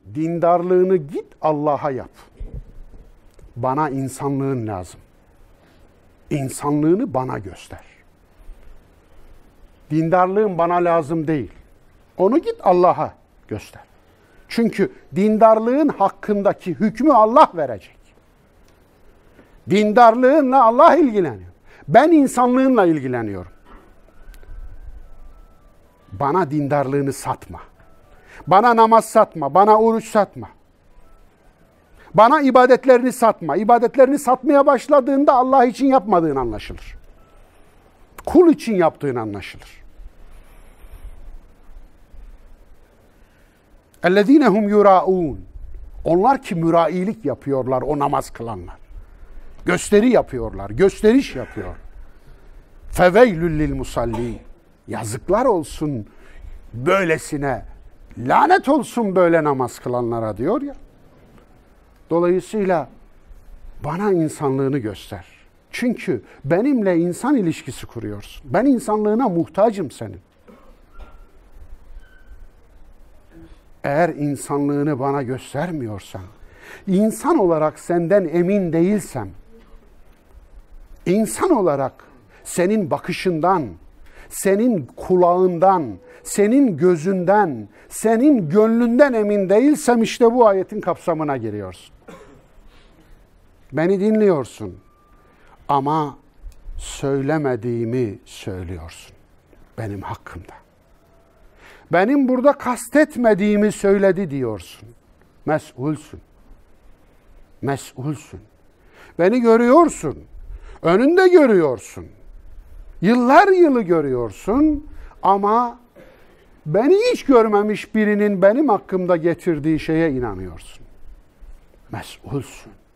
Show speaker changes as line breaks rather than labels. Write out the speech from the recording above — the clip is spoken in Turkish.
dindarlığını git Allah'a yap. Bana insanlığın lazım. İnsanlığını bana göster. Dindarlığın bana lazım değil. Onu git Allah'a göster. Çünkü dindarlığın hakkındaki hükmü Allah verecek. Dindarlığınla Allah ilgileniyor. Ben insanlığınla ilgileniyorum. Bana dindarlığını satma. Bana namaz satma, bana oruç satma. Bana ibadetlerini satma. İbadetlerini satmaya başladığında Allah için yapmadığın anlaşılır. Kul için yaptığın anlaşılır. اَلَّذ۪ينَ هُمْ يُرَاءُونَ Onlar ki mürailik yapıyorlar, o namaz kılanlar. Gösteri yapıyorlar, gösteriş yapıyor. فَوَيْلُ لِلْمُسَلِّينَ Yazıklar olsun böylesine, lanet olsun böyle namaz kılanlara diyor ya. Dolayısıyla bana insanlığını göster. Çünkü benimle insan ilişkisi kuruyorsun. Ben insanlığına muhtacım senin. Eğer insanlığını bana göstermiyorsan, insan olarak senden emin değilsem, insan olarak senin bakışından, senin kulağından, senin gözünden, senin gönlünden emin değilsem işte bu ayetin kapsamına giriyorsun. Beni dinliyorsun ama söylemediğimi söylüyorsun benim hakkımda. Benim burada kastetmediğimi söyledi diyorsun. Mesulsün. Mesulsün. Beni görüyorsun. Önünde görüyorsun. Yıllar yılı görüyorsun ama beni hiç görmemiş birinin benim hakkımda getirdiği şeye inanıyorsun. Mesulsün.